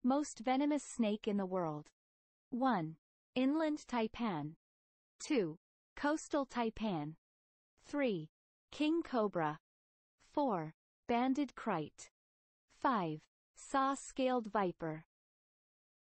Most venomous snake in the world. 1. Inland taipan. 2. Coastal taipan. 3. King cobra. 4. Banded kite. 5. Saw-scaled viper.